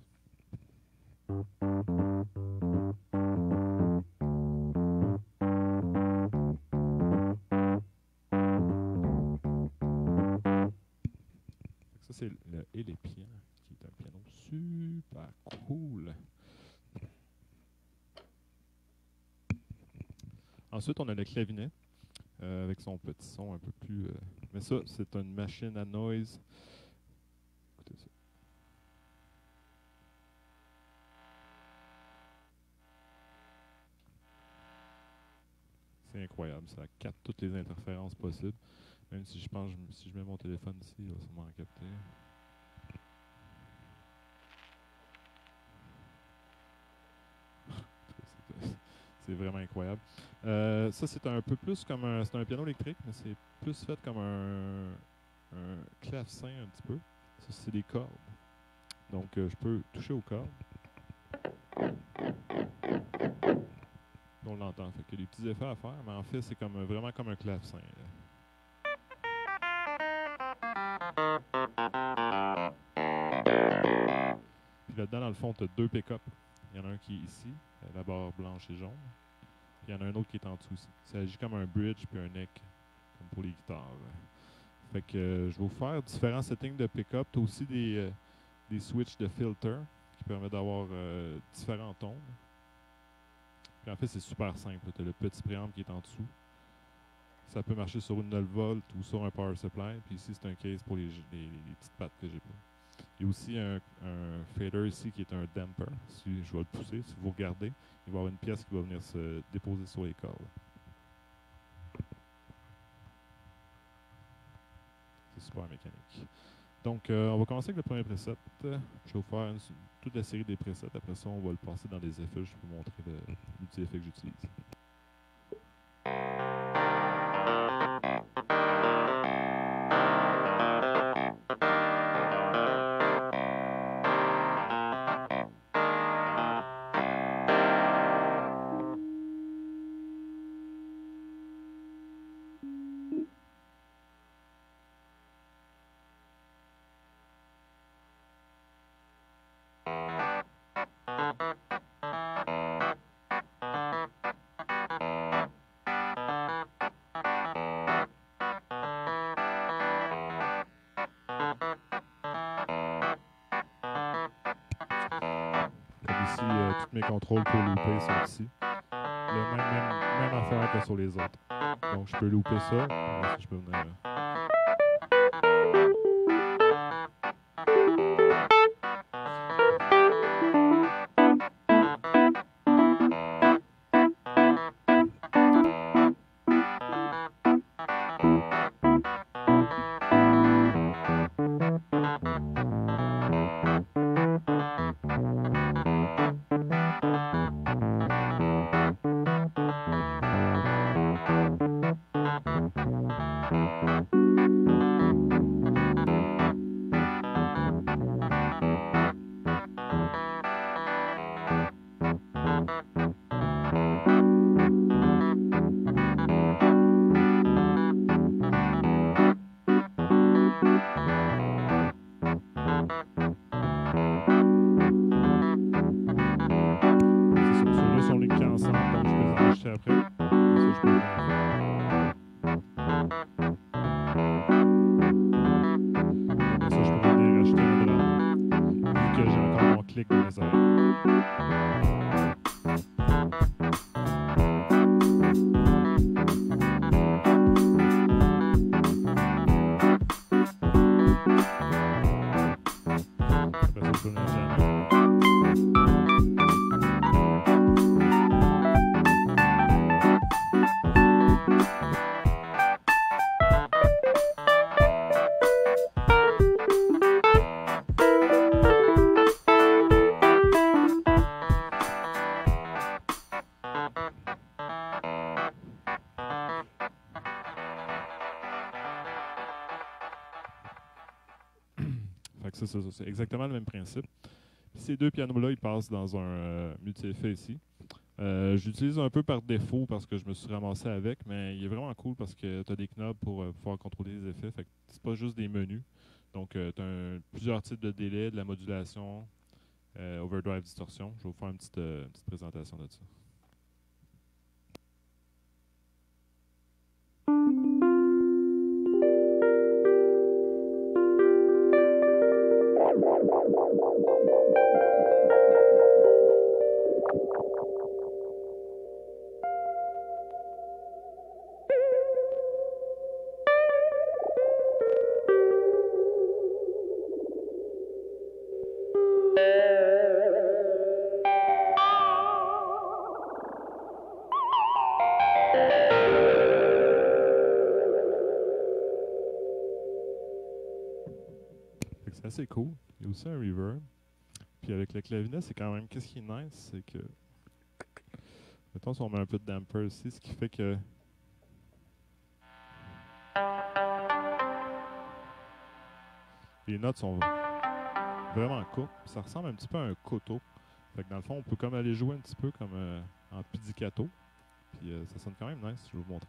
Ça, c'est le Elepian, qui est un piano super cool. Ensuite, on a le clavinet, avec son petit son un peu plus... mais ça, c'est une machine à noise. Écoutez ça. C'est incroyable, ça capte toutes les interférences possibles. Même si je pense, si je mets mon téléphone ici, il va sûrement en capter. C'est vraiment incroyable. Ça, c'est un peu plus comme c'est un piano électrique, mais c'est plus fait comme un clavecin un petit peu. Ça, c'est des cordes. Donc, je peux toucher aux cordes. On l'entend. Fait qu'il y a des petits effets à faire, mais en fait, c'est comme vraiment comme un clavecin. Puis là-dedans, dans le fond, tu as 2 pick-up. Il y en a un qui est ici, la barre blanche et jaune. Puis il y en a un autre qui est en dessous aussi. Ça agit comme un bridge puis un neck, comme pour les guitares. Fait que je vais vous faire différents settings de pick-up. Tu as aussi des switches de filter qui permettent d'avoir différents tons. Puis en fait, c'est super simple. Tu as le petit préamble qui est en dessous. Ça peut marcher sur une 9 volts ou sur un power supply. Puis ici, c'est un case pour les petites pattes que j'ai pas. Il y a aussi un fader ici qui est un damper. Si je vais le pousser, si vous regardez, il va y avoir une pièce qui va venir se déposer sur les cordes. C'est super mécanique. Donc, on va commencer avec le premier preset. Je vais vous faire toute la série des presets. Après ça, on va le passer dans les effets. Je vais vous montrer l'outil-effet que j'utilise. Comme ici, tous mes contrôles pour looper sont ici. Même affaire que sur les autres. Donc, je peux looper ça. Après, je peux venir. Après. Ça, je peux venir rajouter un drum, vu que j'ai encore mon clic dans les oreilles. Après ça, je peux venir jammer. C'est exactement le même principe. Puis ces deux pianos-là, ils passent dans un multi-effet ici. J'utilise un peu par défaut parce que je me suis ramassé avec, mais il est vraiment cool parce que tu as des knobs pour pouvoir contrôler les effets. Fait que c'est pas juste des menus. Donc, tu as plusieurs types de délais, de la modulation, overdrive, distorsion. Je vais vous faire une petite présentation de ça. C'est assez cool. Il y a aussi un reverb. Puis avec le clavinet, c'est quand même... Qu'est-ce qui est nice, c'est que... Mettons si on met un peu de damper ici, ce qui fait que... Les notes sont vraiment courtes. Ça ressemble un petit peu à un koto. Fait que dans le fond, on peut comme aller jouer un petit peu comme en pizzicato. Puis ça sonne quand même nice, je vais vous montrer.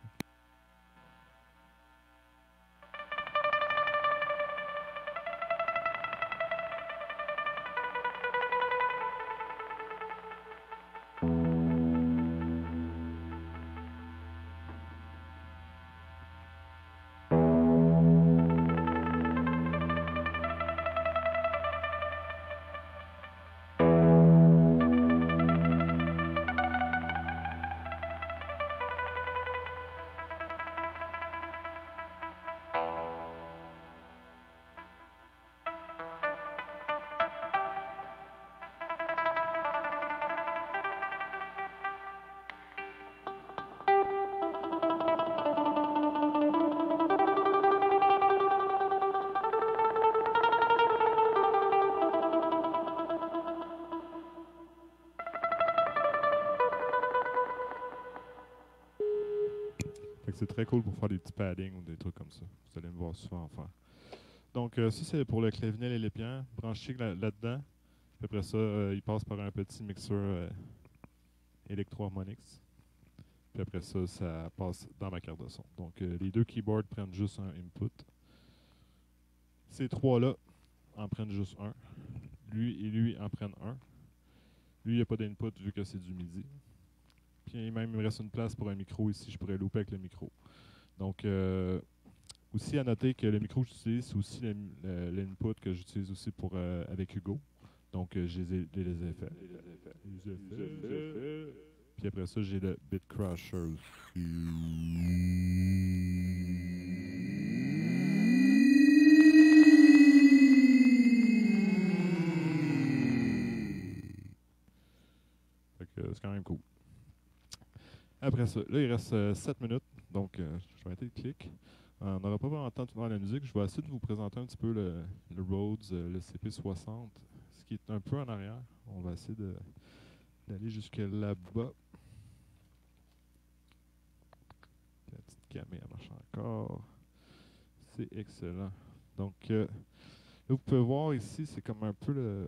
Fait que c'est très cool pour faire des petits paddings ou des trucs comme ça. Vous allez me voir souvent en faire. Donc ça c'est pour le clavinel et l'épian. Branché là-dedans. Puis après ça, il passe par un petit mixeur Electro-Harmonix. Puis après ça, ça passe dans ma carte de son. Donc les deux keyboards prennent juste un input. Ces trois-là en prennent juste un. Lui et lui en prennent un. Lui, il n'y a pas d'input vu que c'est du MIDI. Puis même, il me reste une place pour un micro ici. Je pourrais louper avec le micro. Donc, aussi à noter que le micro que j'utilise, c'est aussi l'input que j'utilise aussi pour, avec Hugo. Donc, j'ai les effets. Puis après ça, j'ai le Bit Crusher aussi. Fait que c'est quand même cool. Après ça, là, il reste 7 minutes. Donc, je vais arrêter le clic. On n'aura pas vraiment le temps de faire la musique. Je vais essayer de vous présenter un petit peu le Rhodes, le CP60, ce qui est un peu en arrière. On va essayer d'aller jusque là-bas. La petite caméra marche encore. C'est excellent. Donc, là, vous pouvez voir ici, c'est comme un peu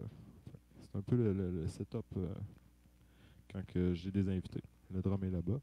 le setup quand j'ai des invités. Le drum est là-bas.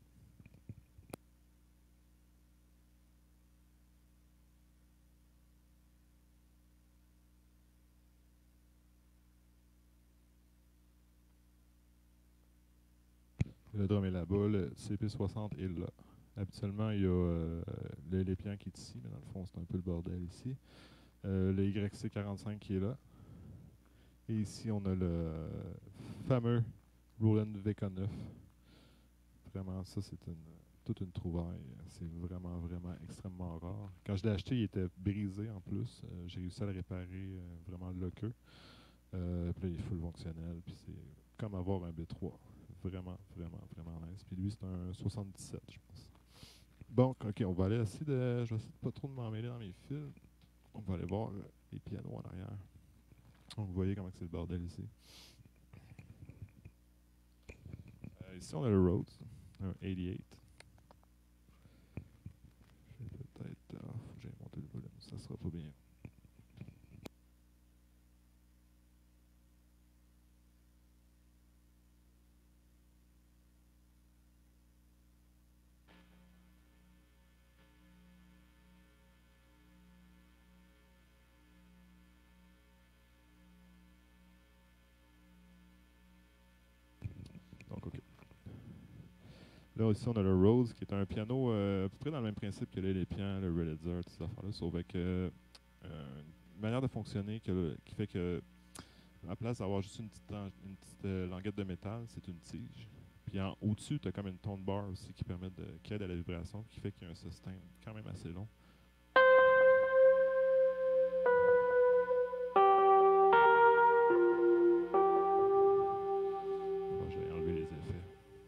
Le drum est là-bas, le CP60 est là. Habituellement, il y a l'épian qui est ici, mais dans le fond, c'est un peu le bordel ici. Le YC45 qui est là. Et ici, on a le fameux Roland VK9. Vraiment, ça, c'est toute une trouvaille. C'est vraiment, vraiment extrêmement rare. Quand je l'ai acheté, il était brisé en plus. J'ai réussi à le réparer vraiment loqueux. Puis là, il est full fonctionnel. Puis c'est comme avoir un B3. Vraiment, vraiment, vraiment nice. Puis lui, c'est un 77, je pense. Bon, ok, on va aller essayer de. Je vais essayer de pas trop de m'emmêler dans mes fils. On va aller voir les pianos en arrière. Donc, vous voyez comment c'est le bordel ici. Ici, on a le Rhodes, un 88. Je vais peut-être. Faut que j'aille monter le volume, ça sera pas bien. Donc, ok. Là aussi, on a le Rhodes, qui est un piano à peu près dans le même principe que l'épian, le Realizer, toutes ces affaires-là, sauf avec une manière de fonctionner qui fait que, à la place d'avoir juste une petite languette de métal, c'est une tige. Puis au-dessus, tu as comme une tone bar aussi qui aide à la vibration, qui fait qu'il y a un sustain quand même assez long. Je vais enlever les effets.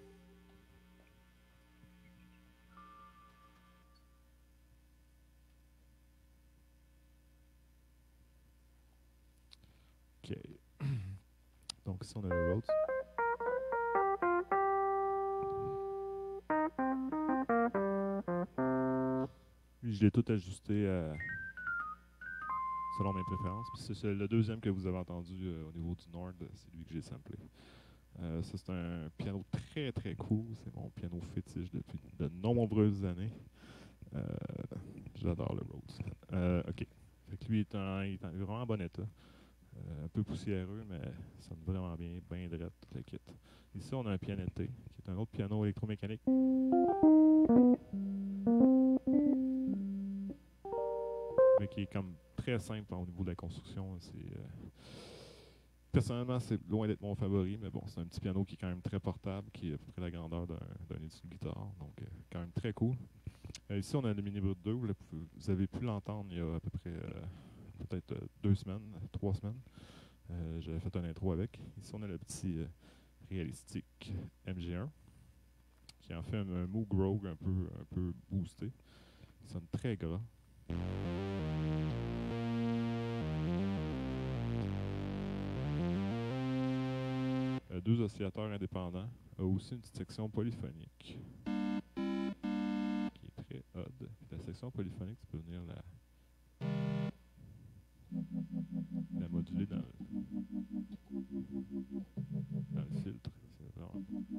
OK. Donc ici, on a le Rhodes. Lui, je l'ai tout ajusté selon mes préférences. Puis c'est le deuxième que vous avez entendu au niveau du Nord, c'est lui que j'ai samplé. Ça, c'est un piano très très cool. C'est mon piano fétiche depuis de nombreuses années. J'adore le Rhodes. OK. Fait que lui, il est vraiment en bon état. Un peu poussiéreux, mais ça sonne vraiment bien, bien droit, tout le kit. Ici, on a un Pianette, qui est un autre piano électromécanique. Mais qui est comme très simple au niveau de la construction. Personnellement, c'est loin d'être mon favori, mais bon, c'est un petit piano qui est quand même très portable, qui est à peu près la grandeur d'un étui-guitare, donc quand même très cool. Ici, on a le Mini Brut 2, vous avez pu l'entendre il y a à peu près peut-être 2 semaines, 3 semaines. J'avais fait un intro avec. Ici, on a le petit réalistique MG1, qui en fait un Moog Rogue un peu boosté. Il sonne très gras. Deux oscillateurs indépendants. A aussi une petite section polyphonique qui est très la section polyphonique, tu peux venir la moduler dans le filtre. C'est vraiment...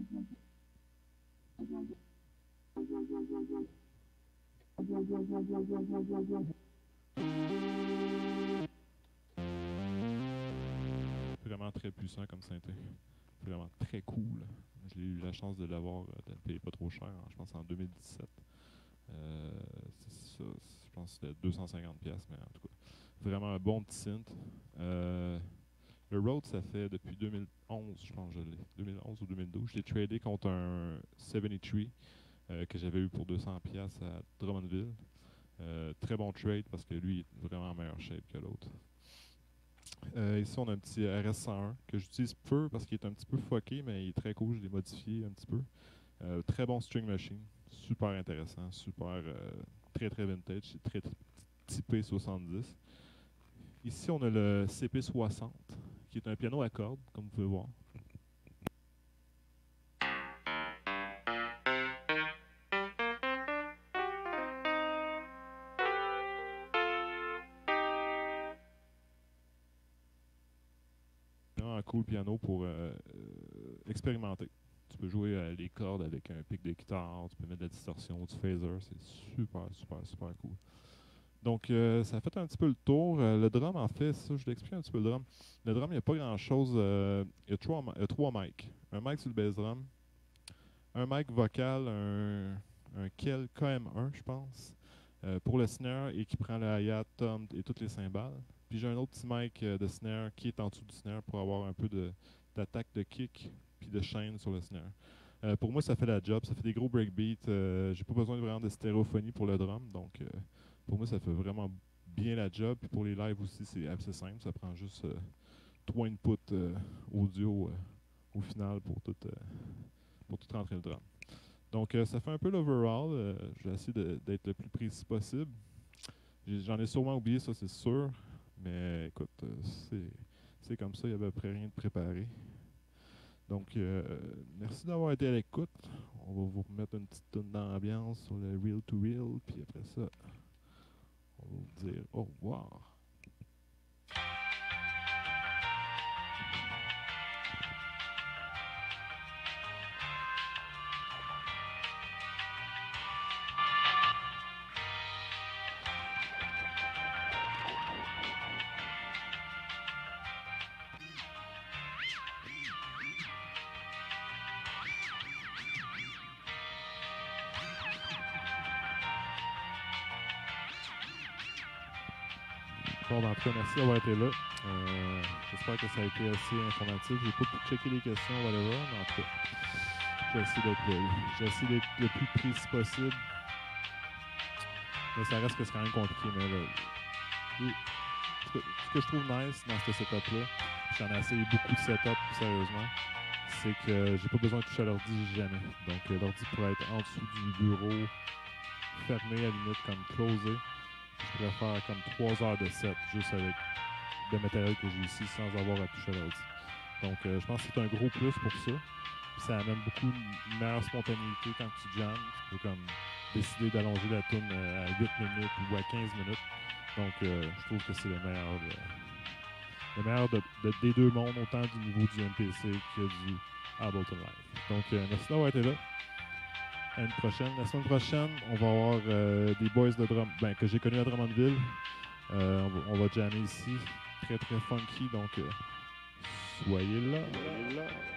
Vraiment très puissant comme synthé. Vraiment très cool. J'ai eu la chance de l'avoir, de le payer pas trop cher, je pense en 2017. C'est ça, je pense que c'était 250$, mais en tout cas, vraiment un bon petit synth. Le Rhodes, ça fait depuis 2011, je pense que je l'ai. 2011 ou 2012. Je l'ai tradé contre un 73 que j'avais eu pour 200$ à Drummondville. Très bon trade parce que lui est vraiment en meilleure shape que l'autre. Ici, on a un petit RS101 que j'utilise peu parce qu'il est un petit peu fucké, mais il est très cool. Je l'ai modifié un petit peu. Très bon string machine. Super intéressant. Super, très très vintage. C'est très typé 70. Ici, on a le CP60 qui est un piano à cordes, comme vous pouvez voir. Un cool piano pour expérimenter. Tu peux jouer les cordes avec un pic de guitare, tu peux mettre de la distorsion, du phaser, c'est super, super, super cool. Donc, ça a fait un petit peu le tour. Le drum, en fait, ça, je l'explique un petit peu le drum. Le drum, il n'y a pas grand-chose. Il y a trois mics. Un mic sur le bass drum, un mic vocal, un Kel KM1, je pense, pour le snare et qui prend le hi-hat, tom et toutes les cymbales. Puis j'ai un autre petit mic de snare qui est en dessous du snare pour avoir un peu d'attaque de kick puis de chaîne sur le snare. Pour moi, ça fait la job. Ça fait des gros breakbeats. J'ai pas besoin vraiment de stéréophonie pour le drum. Donc, pour moi, ça fait vraiment bien la job. Puis pour les lives aussi, c'est assez simple. Ça prend juste 3 inputs audio au final pour tout rentrer le drum. Donc, ça fait un peu l'overall. Je vais essayer d'être le plus précis possible. J'en ai sûrement oublié, ça, c'est sûr. Mais écoute, c'est comme ça. Il n'y avait à peu près rien de préparé. Donc, merci d'avoir été à l'écoute. On va vous remettre une petite tonne d'ambiance sur le Reel to Reel. Puis après ça, on va vous dire au revoir. Bon, ben, en tout cas, merci d'avoir été là. J'espère que ça a été assez informatif. J'ai pas pu checker les questions, whatever, mais en tout cas, j'ai essayé d'être le plus précis possible. Mais ça reste que c'est quand même compliqué. Mais là, ce que je trouve nice dans ce setup-là, j'en ai essayé beaucoup de setups, sérieusement, c'est que j'ai pas besoin de toucher à l'ordi jamais. Donc, l'ordi pourrait être en dessous du bureau, fermé à la limite, comme closé. Je pourrais faire comme 3 heures de set juste avec le matériel que j'ai ici sans avoir à toucher à l'ordi. Donc, je pense que c'est un gros plus pour ça. Puis ça amène beaucoup une meilleure spontanéité quand tu jammes. Tu peux comme décider d'allonger la tune à 8 minutes ou à 15 minutes. Donc, je trouve que c'est le meilleur des deux mondes, autant du niveau du MPC que du Ableton Live. Donc, merci d'avoir été là. À une prochaine. La semaine prochaine, on va avoir des boys de drum que j'ai connus à Drummondville. On va jammer ici. Très, très funky. Donc, soyez là.